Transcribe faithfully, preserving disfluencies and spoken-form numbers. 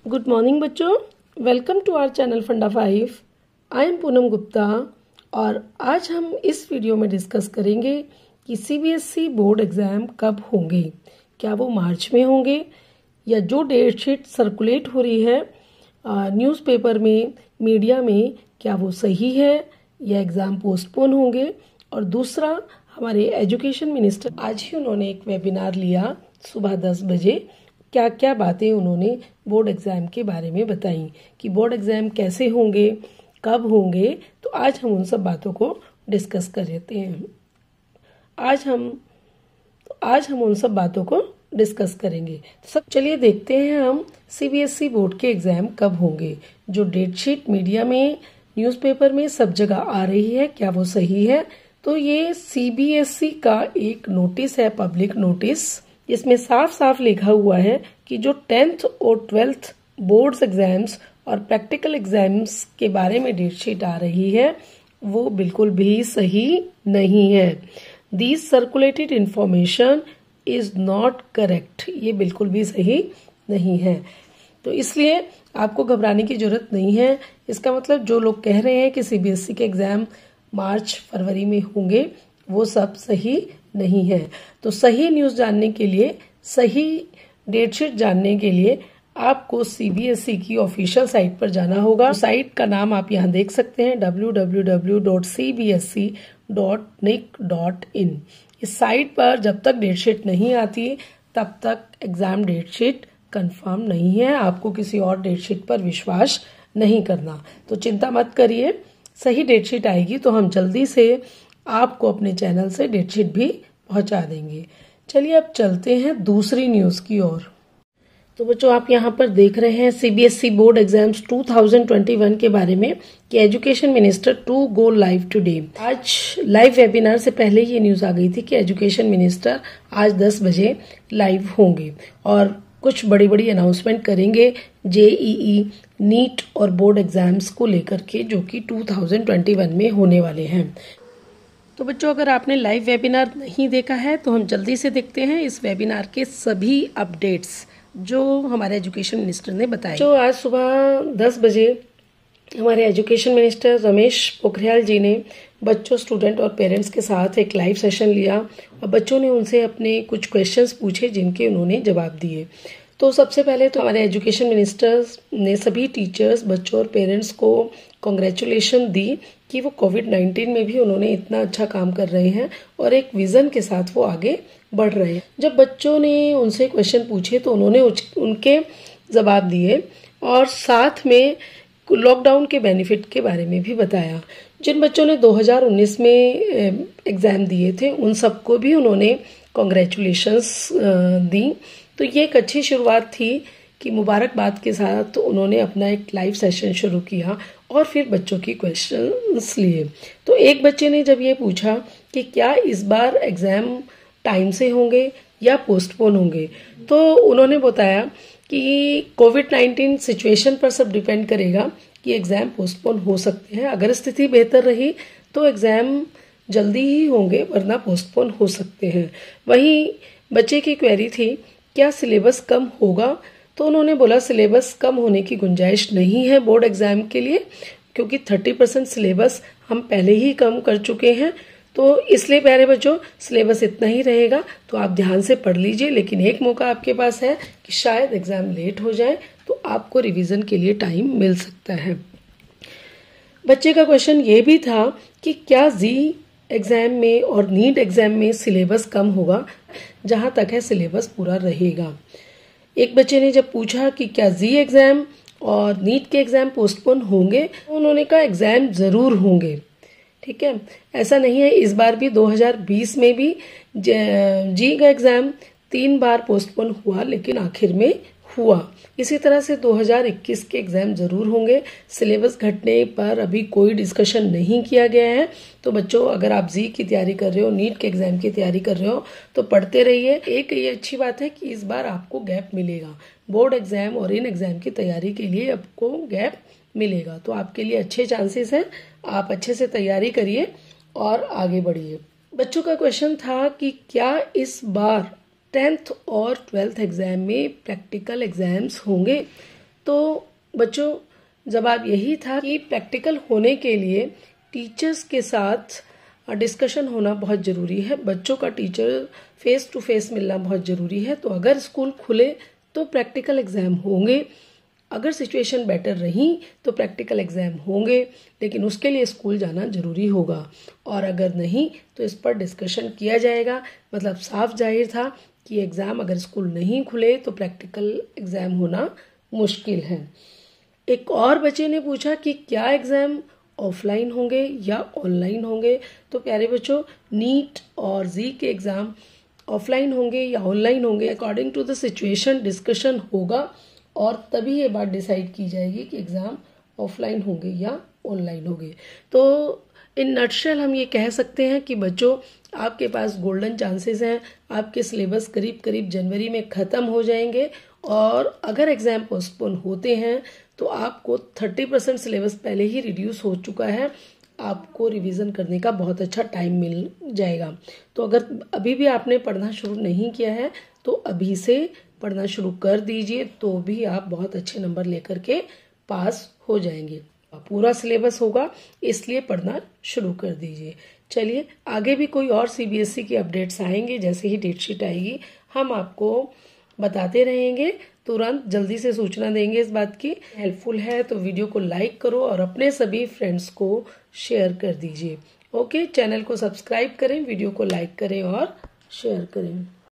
Good morning बच्चों, welcome to our channel funda five. I am Poonam Gupta और आज हम इस वीडियो में डिस्कस करेंगे कि सीबीएसई बोर्ड एग्ज़ाम कब होंगे। क्या वो मार्च में होंगे या जो डेट शीट सर्कुलेट हो रही है न्यूज़पेपर में, मीडिया में, क्या वो सही है या एग्ज़ाम पोस्टपोन होंगे। और दूसरा, हमारे एजुकेशन मिनिस्टर आज ही उन्होंने एक वेबिनार लिया सुबह दस बजे। क्या क्या बातें उन्होंने बोर्ड एग्ज़ाम के बारे में बताई कि बोर्ड एग्ज़ाम कैसे होंगे, कब होंगे। तो आज हम उन सब बातों को डिस्कस कर लेते हैं। आज हम आज हम उन सब बातों को डिस्कस करेंगे। तो सब चलिए देखते हैं हम सीबीएसई बोर्ड के एग्ज़ाम कब होंगे। जो डेट शीट मीडिया में, न्यूज़पेपर में सब जगह आ रही है, क्या वो सही है। तो ये सीबीएसई का एक नोटिस है, पब्लिक नोटिस। इसमें साफ साफ लिखा हुआ है कि जो टेंथ और ट्वेल्थ बोर्ड्स एग्जाम्स और प्रैक्टिकल एग्जाम्स के बारे में डेट शीट आ रही है वो बिल्कुल भी सही नहीं है। This circulated information is not correct. ये बिल्कुल भी सही नहीं है। तो इसलिए आपको घबराने की जरूरत नहीं है। इसका मतलब जो लोग कह रहे हैं कि सीबीएसई के एग्जाम मार्च फरवरी में होंगे, वो सब सही नहीं है। तो सही न्यूज़ जानने के लिए, सही डेट शीट जानने के लिए आपको सीबीएसई की ऑफिशियल साइट पर जाना होगा। साइट का नाम आप यहाँ देख सकते हैं, W W W dot C B S E dot nic dot in. इस साइट पर जब तक डेट शीट नहीं आती तब तक एग्जाम डेट शीट कंफर्म नहीं है। आपको किसी और डेट शीट पर विश्वास नहीं करना। तो चिंता मत करिए, सही डेट शीट आएगी तो हम जल्दी से आपको अपने चैनल से डेट शीट भी पहुंचा देंगे। चलिए अब चलते हैं दूसरी न्यूज़ की ओर। तो बच्चों, आप यहाँ पर देख रहे हैं सीबीएसई बोर्ड एग्जाम्स दो हज़ार इक्कीस के बारे में कि education minister to go live today. आज लाइव वेबिनार से पहले ये न्यूज़ आ गई थी कि एजुकेशन मिनिस्टर आज दस बजे लाइव होंगे और कुछ बड़ी बड़ी अनाउंसमेंट करेंगे जेईई, नीट और बोर्ड एग्जाम्स को लेकर के, जो कि दो हज़ार इक्कीस में होने वाले हैं। तो बच्चों, अगर आपने लाइव वेबिनार नहीं देखा है तो हम जल्दी से देखते हैं इस वेबिनार के सभी अपडेट्स जो हमारे एजुकेशन मिनिस्टर ने बताए। जो आज सुबह दस बजे हमारे एजुकेशन मिनिस्टर रमेश पोखरियाल जी ने बच्चों, स्टूडेंट और पेरेंट्स के साथ एक लाइव सेशन लिया और बच्चों ने उनसे अपने कुछ क्वेश्चंस पूछे जिनके उन्होंने जवाब दिए। तो सबसे पहले तो हमारे एजुकेशन मिनिस्टर ने सभी टीचर्स, बच्चों और पेरेंट्स को कॉन्ग्रेचुलेशन दी कि वो कोविड नाइन्टीन में भी उन्होंने इतना अच्छा काम कर रहे हैं और एक विजन के साथ वो आगे बढ़ रहे हैं। जब बच्चों ने उनसे क्वेश्चन पूछे तो उन्होंने उनके जवाब दिए और साथ में लॉकडाउन के बेनिफिट के बारे में भी बताया। जिन बच्चों ने दो हज़ार उन्नीस में एग्ज़ाम दिए थे उन सबको भी उन्होंने कॉन्ग्रेचुलेशंस दी। तो ये एक अच्छी शुरुआत थी कि मुबारकबाद के साथ उन्होंने अपना एक लाइव सेशन शुरू किया और फिर बच्चों की क्वेश्चंस लिए। तो एक बच्चे ने जब ये पूछा कि क्या इस बार एग्ज़ाम टाइम से होंगे या पोस्टपोन होंगे, तो उन्होंने बताया कि कोविड नाइन्टीन सिचुएशन पर सब डिपेंड करेगा कि एग्ज़ाम पोस्टपोन हो सकते हैं। अगर स्थिति बेहतर रही तो एग्ज़ाम जल्दी ही होंगे, वरना पोस्टपोन हो सकते हैं। वहीं बच्चे की क्वेरी थी क्या सिलेबस कम होगा, तो उन्होंने बोला सिलेबस कम होने की गुंजाइश नहीं है बोर्ड एग्जाम के लिए, क्योंकि तीस परसेंट सिलेबस हम पहले ही कम कर चुके हैं। तो इसलिए प्यारे बच्चों, सिलेबस इतना ही रहेगा, तो आप ध्यान से पढ़ लीजिए। लेकिन एक मौका आपके पास है कि शायद एग्जाम लेट हो जाए तो आपको रिवीजन के लिए टाइम मिल सकता है। बच्चे का क्वेश्चन ये भी था कि क्या जी एग्जाम में और नीट एग्जाम में सिलेबस कम होगा, जहाँ तक है सिलेबस पूरा रहेगा। एक बच्चे ने जब पूछा कि क्या जी एग्जाम और नीट के एग्जाम पोस्टपोन होंगे, तो उन्होंने कहा एग्जाम जरूर होंगे। ठीक है, ऐसा नहीं है। इस बार भी दो हज़ार बीस में भी जी का एग्जाम तीन बार पोस्टपोन हुआ, लेकिन आखिर में हुआ। इसी तरह से दो हज़ार इक्कीस के एग्जाम जरूर होंगे। सिलेबस घटने पर अभी कोई डिस्कशन नहीं किया गया है। तो बच्चों, अगर आप जी की तैयारी कर रहे हो, नीट के एग्जाम की तैयारी कर रहे हो, तो पढ़ते रहिए। एक ये अच्छी बात है कि इस बार आपको गैप मिलेगा। बोर्ड एग्जाम और इन एग्जाम की तैयारी के लिए आपको गैप मिलेगा, तो आपके लिए अच्छे चांसेस हैं। आप अच्छे से तैयारी करिए और आगे बढ़िए। बच्चों का क्वेश्चन था कि क्या इस बार टेंथ और ट्वेल्थ एग्जाम में प्रैक्टिकल एग्जाम्स होंगे। तो बच्चों जवाब यही था कि प्रैक्टिकल होने के लिए टीचर्स के साथ डिस्कशन होना बहुत ज़रूरी है। बच्चों का टीचर फेस टू फेस मिलना बहुत ज़रूरी है। तो अगर स्कूल खुले तो प्रैक्टिकल एग्ज़ाम होंगे, अगर सिचुएशन बेटर रही तो प्रैक्टिकल एग्ज़ाम होंगे, लेकिन उसके लिए स्कूल जाना ज़रूरी होगा। और अगर नहीं तो इस पर डिस्कशन किया जाएगा। मतलब साफ जाहिर था कि एग्ज़ाम अगर स्कूल नहीं खुले तो प्रैक्टिकल एग्ज़ाम होना मुश्किल है। एक और बच्चे ने पूछा कि क्या एग्ज़ाम ऑफलाइन होंगे या ऑनलाइन होंगे। तो प्यारे बच्चों, नीट और जी के एग्ज़ाम ऑफलाइन होंगे या ऑनलाइन होंगे, according to the situation discussion होगा और तभी ये बात डिसाइड की जाएगी कि एग्ज़ाम ऑफलाइन होंगे या ऑनलाइन होंगे। तो इन नटशेल हम ये कह सकते हैं कि बच्चों आपके पास गोल्डन चांसेस हैं। आपके सिलेबस करीब करीब जनवरी में ख़त्म हो जाएंगे और अगर एग्ज़ाम पोस्टपोन होते हैं तो आपको थर्टी परसेंट सिलेबस पहले ही रिड्यूस हो चुका है। आपको रिवीजन करने का बहुत अच्छा टाइम मिल जाएगा। तो अगर अभी भी आपने पढ़ना शुरू नहीं किया है तो अभी से पढ़ना शुरू कर दीजिए, तो भी आप बहुत अच्छे नंबर लेकर के पास हो जाएंगे। पूरा सिलेबस होगा इसलिए पढ़ना शुरू कर दीजिए। चलिए आगे भी कोई और सीबीएसई की अपडेट्स आएंगे, जैसे ही डेटशीट आएगी हम आपको बताते रहेंगे, तुरंत जल्दी से सूचना देंगे इस बात की। हेल्पफुल है तो वीडियो को लाइक करो और अपने सभी फ्रेंड्स को शेयर कर दीजिए। ओके, चैनल को सब्सक्राइब करें, वीडियो को लाइक करें और शेयर करें।